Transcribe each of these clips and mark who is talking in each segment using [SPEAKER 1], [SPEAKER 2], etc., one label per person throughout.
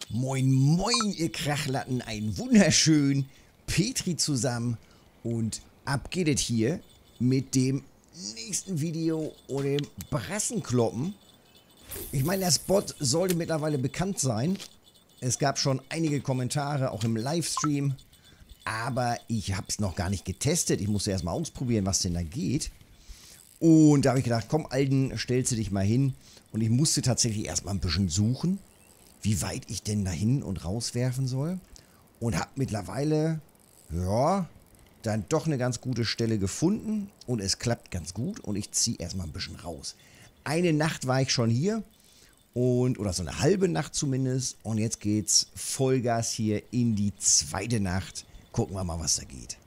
[SPEAKER 1] Moin moin ihr Krachlatten, ein wunderschön Petri zusammen und ab geht es hier mit dem nächsten Video und dem Brassenkloppen. Ich meine, der Spot sollte mittlerweile bekannt sein. Es gab schon einige Kommentare, auch im Livestream, aber ich habe es noch gar nicht getestet. Ich musste erstmal ausprobieren, was denn da geht. Und da habe ich gedacht, komm Alten, stellst du dich mal hin. Und ich musste tatsächlich erstmal ein bisschen suchen, wie weit ich denn da hin und rauswerfen soll. Und habe mittlerweile, ja, dann doch eine ganz gute Stelle gefunden. Und es klappt ganz gut. Und ich ziehe erstmal ein bisschen raus. Eine Nacht war ich schon hier. Oder so eine halbe Nacht zumindest. Und jetzt geht's Vollgas hier in die zweite Nacht. Gucken wir mal, was da geht.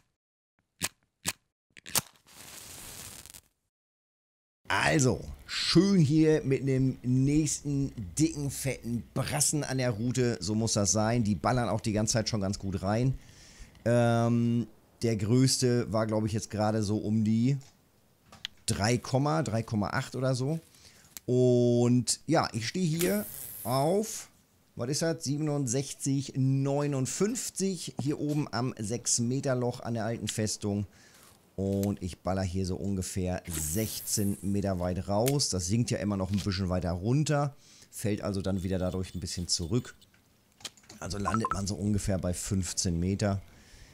[SPEAKER 1] Also, schön hier mit einem nächsten dicken, fetten Brassen an der Route. So muss das sein. Die ballern auch die ganze Zeit schon ganz gut rein. Der größte war, glaube ich, jetzt gerade so um die 3,8 oder so. Und ja, ich stehe hier auf, was ist das? 67,59 hier oben am 6-Meter-Loch an der alten Festung. Und ich baller hier so ungefähr 16 Meter weit raus. Das sinkt ja immer noch ein bisschen weiter runter. Fällt also dann wieder dadurch ein bisschen zurück. Also landet man so ungefähr bei 15 Meter.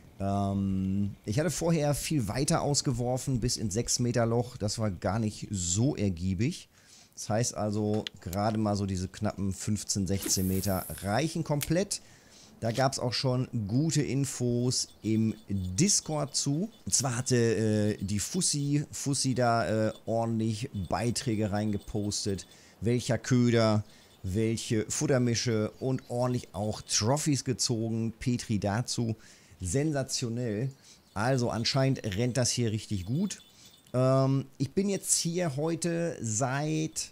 [SPEAKER 1] Ich hatte vorher viel weiter ausgeworfen, bis ins 6-Meter-Loch. Das war gar nicht so ergiebig. Das heißt also, gerade mal so diese knappen 15, 16 Meter reichen komplett. Da gab es auch schon gute Infos im Discord zu. Und zwar hatte die Fussi da ordentlich Beiträge reingepostet. Welcher Köder, welche Futtermische und ordentlich auch Trophies gezogen. Petri dazu. Sensationell. Also anscheinend rennt das hier richtig gut. Ich bin jetzt hier heute seit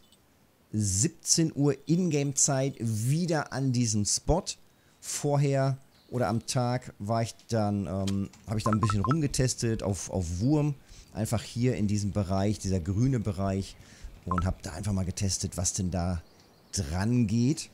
[SPEAKER 1] 17 Uhr Ingame-Zeit wieder an diesem Spot. Vorher oder am Tag war ich dann, habe ich dann ein bisschen rumgetestet auf Wurm. Einfach hier in diesem Bereich, dieser grüne Bereich. Und habe da einfach mal getestet, was denn da dran geht.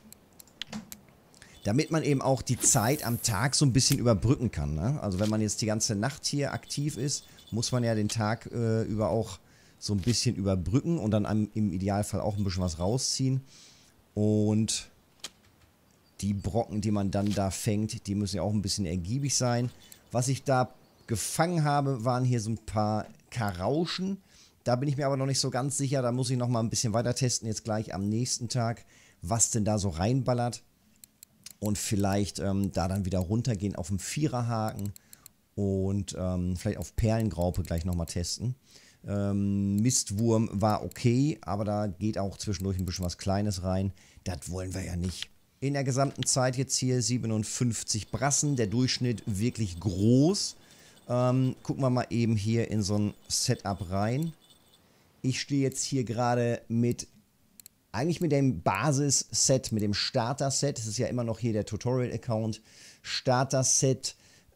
[SPEAKER 1] Damit man eben auch die Zeit am Tag so ein bisschen überbrücken kann. Ne? Also wenn man jetzt die ganze Nacht hier aktiv ist, muss man ja den Tag über auch so ein bisschen überbrücken und dann im Idealfall auch ein bisschen was rausziehen. Und die Brocken, die man dann da fängt, die müssen ja auch ein bisschen ergiebig sein. Was ich da gefangen habe, waren hier so ein paar Karauschen. Da bin ich mir aber noch nicht so ganz sicher. Da muss ich noch mal ein bisschen weiter testen, jetzt gleich am nächsten Tag, was denn da so reinballert. Und vielleicht da dann wieder runtergehen auf dem Viererhaken und vielleicht auf Perlengraupe gleich nochmal testen. Mistwurm war okay, aber da geht auch zwischendurch ein bisschen was Kleines rein. Das wollen wir ja nicht. In der gesamten Zeit jetzt hier 57 Brassen, der Durchschnitt wirklich groß. Gucken wir mal eben hier in so ein Setup rein. Ich stehe jetzt hier gerade eigentlich mit dem Basis-Set, mit dem Starter-Set. Das ist ja immer noch hier der Tutorial-Account. Starter-Set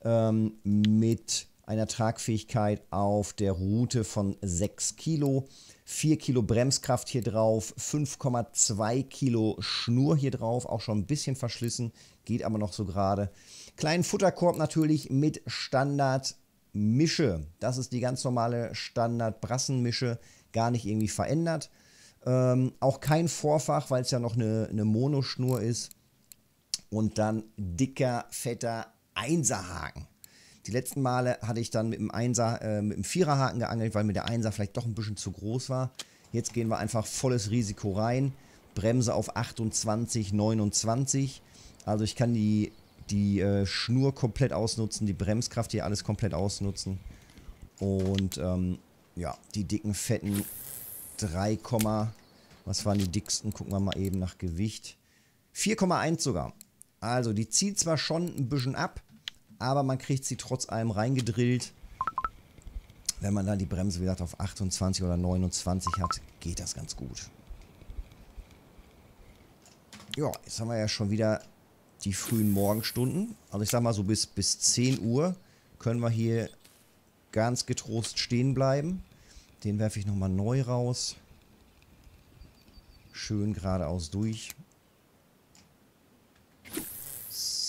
[SPEAKER 1] mit einer Tragfähigkeit auf der Route von 6 Kilo. 4 Kilo Bremskraft hier drauf, 5,2 Kilo Schnur hier drauf, auch schon ein bisschen verschlissen, geht aber noch so gerade. Kleinen Futterkorb natürlich mit Standard-Mische. Das ist die ganz normale Standard-Brassenmische, gar nicht irgendwie verändert. Auch kein Vorfach, weil es ja noch eine Monoschnur ist. Und dann dicker, fetter Einserhaken. Die letzten Male hatte ich dann mit dem Viererhaken geangelt, weil mir der Einser vielleicht doch ein bisschen zu groß war. Jetzt gehen wir einfach volles Risiko rein. Bremse auf 28, 29. Also ich kann die Schnur komplett ausnutzen, die Bremskraft hier alles komplett ausnutzen. Und ja, die dicken, fetten 3, was waren die dicksten? Gucken wir mal eben nach Gewicht. 4,1 sogar. Also die zieht zwar schon ein bisschen ab, aber man kriegt sie trotz allem reingedrillt. Wenn man dann die Bremse, wie gesagt, auf 28 oder 29 hat, geht das ganz gut. Ja, jetzt haben wir ja schon wieder die frühen Morgenstunden. Also ich sag mal so bis 10 Uhr können wir hier ganz getrost stehen bleiben. Den werfe ich nochmal neu raus. Schön geradeaus durch.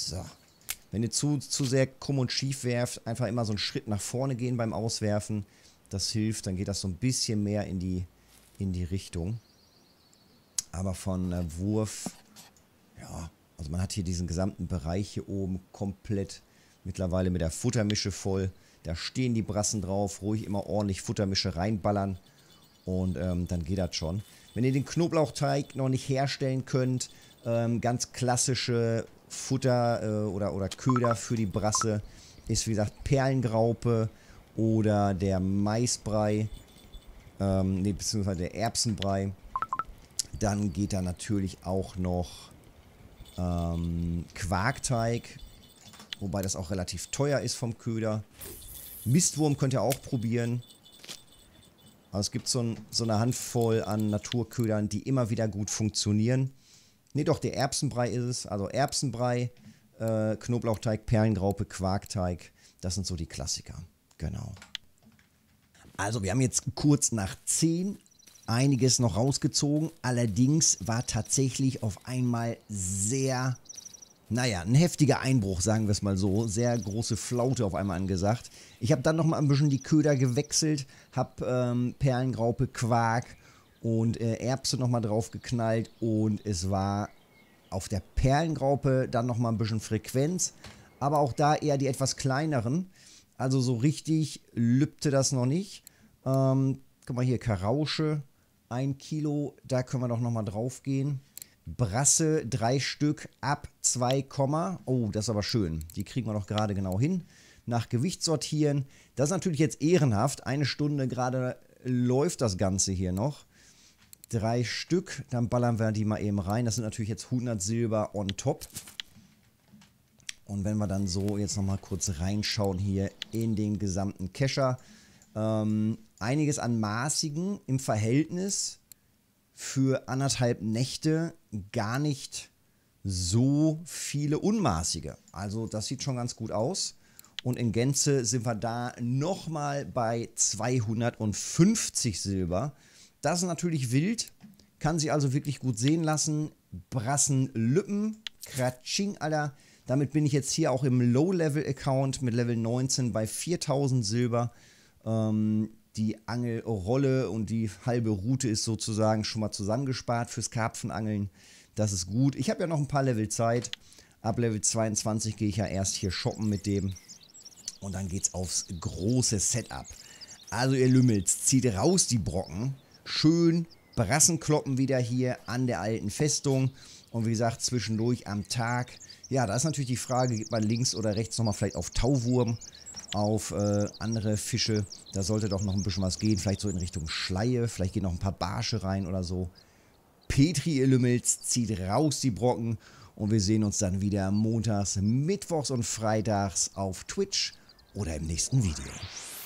[SPEAKER 1] So. Wenn ihr zu sehr krumm und schief werft, einfach immer so einen Schritt nach vorne gehen beim Auswerfen. Das hilft, dann geht das so ein bisschen mehr in die Richtung. Aber von Wurf, ja, also man hat hier diesen gesamten Bereich hier oben komplett mittlerweile mit der Futtermische voll. Da stehen die Brassen drauf, ruhig immer ordentlich Futtermische reinballern und dann geht das schon. Wenn ihr den Knoblauchteig noch nicht herstellen könnt, ganz klassische Futter oder Köder für die Brasse ist wie gesagt Perlengraupe oder der Maisbrei, beziehungsweise der Erbsenbrei. Dann geht da natürlich auch noch Quarkteig, wobei das auch relativ teuer ist vom Köder. Mistwurm könnt ihr auch probieren. Also es gibt so eine Handvoll an Naturködern, die immer wieder gut funktionieren. Ne, doch, der Erbsenbrei ist es. Also Erbsenbrei, Knoblauchteig, Perlengraupe, Quarkteig. Das sind so die Klassiker. Genau. Also wir haben jetzt kurz nach 10 einiges noch rausgezogen. Allerdings war tatsächlich auf einmal sehr, naja, ein heftiger Einbruch, sagen wir es mal so. Sehr große Flaute auf einmal angesagt. Ich habe dann nochmal ein bisschen die Köder gewechselt. Habe Perlengraupe, Quark und Erbse nochmal drauf geknallt. Und es war auf der Perlengraupe dann nochmal ein bisschen Frequenz. Aber auch da eher die etwas kleineren. Also so richtig lübte das noch nicht. Guck mal hier, Karausche, 1 Kilo, da können wir doch nochmal drauf gehen. Brasse, 3 Stück ab 2, oh, das ist aber schön. Die kriegen wir doch gerade genau hin. Nach Gewicht sortieren. Das ist natürlich jetzt ehrenhaft. 1 Stunde gerade läuft das Ganze hier noch. 3 Stück, dann ballern wir die mal eben rein. Das sind natürlich jetzt 100 Silber on top. Und wenn wir dann so jetzt nochmal kurz reinschauen hier in den gesamten Kescher. Einiges an maßigen im Verhältnis für 1,5 Nächte, gar nicht so viele unmaßige. Also das sieht schon ganz gut aus. Und in Gänze sind wir da nochmal bei 250 Silber. Das ist natürlich wild, kann sich also wirklich gut sehen lassen. Brassenlüppen, Kratsching, Alter. Damit bin ich jetzt hier auch im Low-Level-Account mit Level 19 bei 4000 Silber. Die Angelrolle und die halbe Route ist sozusagen schon mal zusammengespart fürs Karpfenangeln. Das ist gut. Ich habe ja noch ein paar Level Zeit. Ab Level 22 gehe ich ja erst hier shoppen mit dem. Und dann geht's aufs große Setup. Also ihr Lümmels, zieht raus die Brocken. Schön Brassenkloppen wieder hier an der alten Festung. Und wie gesagt, zwischendurch am Tag. Ja, da ist natürlich die Frage, geht man links oder rechts nochmal vielleicht auf Tauwurm, auf andere Fische. Da sollte doch noch ein bisschen was gehen. Vielleicht so in Richtung Schleie. Vielleicht gehen noch ein paar Barsche rein oder so. Petri, ihr Lümmels, zieht raus die Brocken. Und wir sehen uns dann wieder montags, mittwochs und freitags auf Twitch oder im nächsten Video.